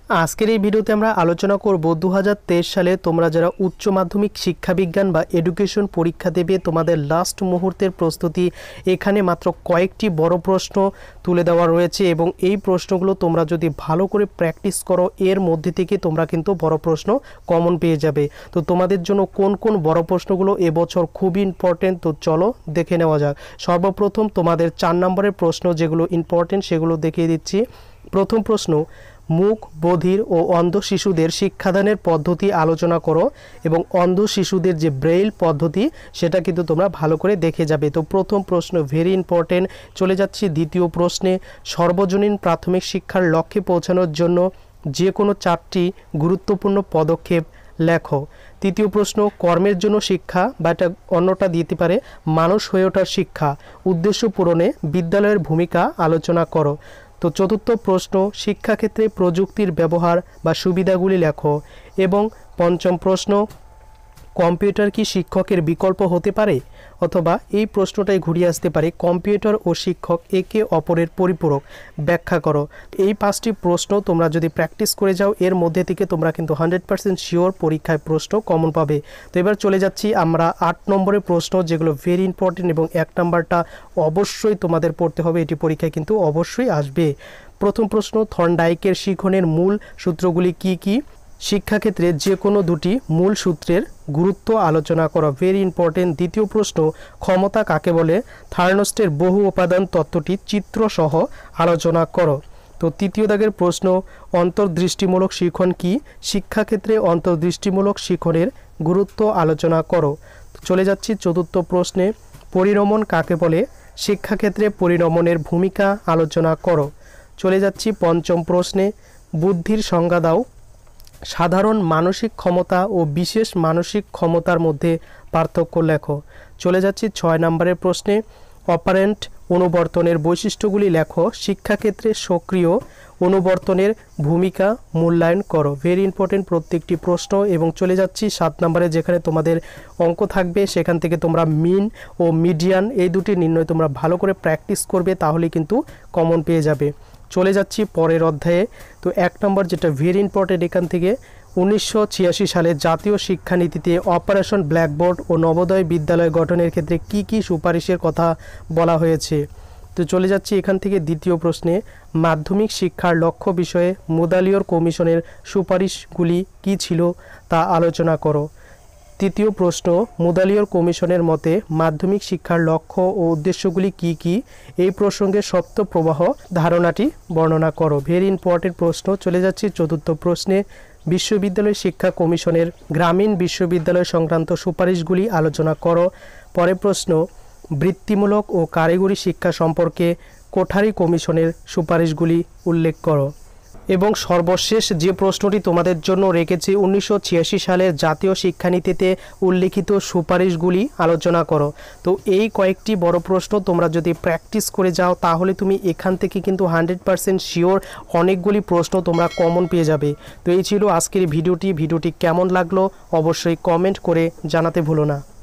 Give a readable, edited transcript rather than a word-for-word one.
আজকের এই ভিডিওতে আমরা আলোচনা করব 2023 সালে তোমরা যারা উচ্চ মাধ্যমিক শিক্ষা বিজ্ঞান বা এডুকেশন পরীক্ষা দেবে তোমাদের লাস্ট মুহূর্তের প্রস্তুতি। এখানে মাত্র কয়েকটি বড় প্রশ্ন তুলে দেওয়া রয়েছে এবং এই প্রশ্নগুলো তোমরা যদি ভালো করে প্র্যাকটিস করো এর মধ্যে থেকে তোমরা কিন্তু বড় প্রশ্ন কমন পেয়ে যাবে। তো তোমাদের জন্য কোন কোন বড় প্রশ্নগুলো এবছর খুবই ইম্পর্টেন্ট, তো চলো দেখে নেওয়া যাক। সর্বপ্রথম তোমাদের 4 নম্বরের প্রশ্ন যেগুলো ইম্পর্টেন্ট সেগুলো দেখিয়ে দিচ্ছি। প্রথম প্রশ্ন, মুক বধির ও অন্ধ শিশুদের শিক্ষাদানের পদ্ধতি আলোচনা করো এবং অন্ধ শিশুদের যে ব্রেইল পদ্ধতি সেটা কিন্তু তোমরা ভালো করে দেখে যাবে। তো প্রথম প্রশ্ন ভেরি ইম্পর্টেন্ট। চলে যাচ্ছি দ্বিতীয় প্রশ্নে, সর্বজনীন প্রাথমিক শিক্ষার লক্ষ্যে পৌঁছানোর জন্য যে কোনো 4টি গুরুত্বপূর্ণ পদক্ষেপ লেখো। তৃতীয় প্রশ্ন, কর্মের জন্য শিক্ষা বা এটা অন্যটা দিতে পারে মানুষ হয়ে ওঠার শিক্ষা উদ্দেশ্য পূরণে বিদ্যালয়ের ভূমিকা আলোচনা করো। তো চতুর্থ প্রশ্ন, শিক্ষাক্ষেত্রে প্রযুক্তির ব্যবহার বা সুবিধাগুলি লেখো। এবং পঞ্চম প্রশ্ন, কম্পিউটার কি শিক্ষকের বিকল্প হতে পারে? অথবা এই প্রশ্নটাই ঘুরিয়ে আসতে পারে, কম্পিউটার ও শিক্ষক একে অপরের পরিপূরক, ব্যাখ্যা করো। এই 5টি প্রশ্ন তোমরা যদি প্র্যাকটিস করে যাও এর মধ্যে থেকে তোমরা কিন্তু 100% শিওর পরীক্ষায় প্রশ্ন কমন পাবে। তো এবার চলে যাচ্ছি আমরা 8 নম্বরের প্রশ্ন যেগুলো ভেরি ইম্পর্টেন্ট এবং 1 নাম্বারটা অবশ্যই তোমাদের পড়তে হবে, এটি পরীক্ষায় কিন্তু অবশ্যই আসবে। প্রথম প্রশ্ন, থর্নডাইকের শিখনের মূল সূত্রগুলি কি কি? শিক্ষাক্ষেত্রে যে কোনো 2টি মূল সূত্রের গুরুত্ব আলোচনা করা, ভেরি ইম্পর্টেন্ট। দ্বিতীয় প্রশ্ন, ক্ষমতা কাকে বলে? থার্নস্টের বহু উপাদান তত্ত্বটি চিত্রসহ আলোচনা করো। তো তৃতীয় দাগের প্রশ্ন, অন্তর্দৃষ্টিমূলক শিখন কি? শিক্ষাক্ষেত্রে অন্তর্দৃষ্টিমূলক শিখনের গুরুত্ব আলোচনা করো। চলে যাচ্ছি চতুর্থ প্রশ্নে, পরিণমন কাকে বলে? শিক্ষাক্ষেত্রে পরিণমনের ভূমিকা আলোচনা করো। চলে যাচ্ছি পঞ্চম প্রশ্নে, বুদ্ধির সংজ্ঞা দাও। সাধারণ মানসিক ক্ষমতা ও বিশেষ মানসিক ক্ষমতার মধ্যে পার্থক্য লেখো। চলে যাচ্ছি 6 নম্বরের প্রশ্নে, অপারেন্ট অনুবর্তনের বৈশিষ্ট্যগুলি লেখো। শিক্ষাক্ষেত্রে সক্রিয় অনুবর্তনের ভূমিকা মূল্যায়ন করো। ভেরি ইম্পর্টেন্ট প্রত্যেকটি প্রশ্ন। এবং চলে যাচ্ছি 7 নম্বরে যেখানে তোমাদের অঙ্ক থাকবে, সেখান থেকে তোমরা মিন ও মিডিয়ান এই দুটি নির্ণয় তোমরা ভালো করে প্র্যাকটিস করবে, তাহলে কিন্তু কমন পেয়ে যাবে। চলে যাচ্ছি পরের অধ্যায়ে। তো 1 নম্বর যেটা ভেরি ইম্পর্টেন্ট, এখান থেকে 1986 সালে জাতীয় শিক্ষানীতিতে অপারেশন ব্ল্যাকবোর্ড ও নবোদয় বিদ্যালয় গঠনের ক্ষেত্রে কি কি সুপারিশের কথা বলা হয়েছে। তো চলে যাচ্ছি এখান থেকে দ্বিতীয় প্রশ্নে, মাধ্যমিক শিক্ষার লক্ষ্য বিষয়ে মুদালিয়র কমিশনের সুপারিশগুলি কি ছিল তা আলোচনা করো। তৃতীয় প্রশ্ন, মুদালিয়র কমিশনের মতে মাধ্যমিক শিক্ষার লক্ষ্য ও উদ্দেশ্যগুলি কি কি? এই প্রসঙ্গে সত্য প্রবাহ ধারণাটি বর্ণনা করো। ভেরি ইম্পর্টেন্ট প্রশ্ন। চলে যাচ্ছি চতুর্থ প্রশ্নে, বিশ্ববিদ্যালয় শিক্ষা কমিশনের গ্রামীণ বিশ্ববিদ্যালয় সংক্রান্ত সুপারিশগুলি আলোচনা করো। পরের প্রশ্ন, বৃত্তিমূলক ও কারিগরি শিক্ষা সম্পর্কে কোঠারি কমিশনের সুপারিশগুলি উল্লেখ করো। এবং সর্বশেষ যে প্রশ্নটি তোমাদের জন্য রেখেছি, 1986 সালের জাতীয় শিক্ষানীতিতে উল্লেখিত সুপারিশগুলি আলোচনা করো। তো এই কয়েকটি বড় প্রশ্ন তোমরা যদি প্র্যাকটিস করে যাও তাহলে তুমি এখান থেকে কিন্তু 100% শিওর অনেকগুলি প্রশ্ন তোমরা কমন পেয়ে যাবে। তো এই ছিল আজকের ভিডিওটি কেমন লাগলো অবশ্যই কমেন্ট করে জানাতে ভুলো না।